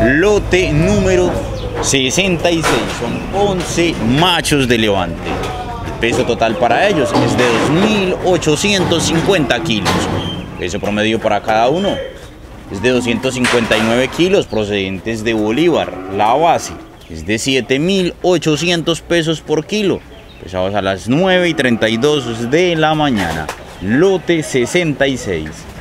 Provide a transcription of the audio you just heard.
lote número 66, son 11 machos de levante. El peso total para ellos es de 2.850 kilos. Peso promedio para cada uno es de 259 kilos procedentes de Bolívar. La base es de 7.800 pesos por kilo. Pesados a las 9:32 de la mañana. Lote 66.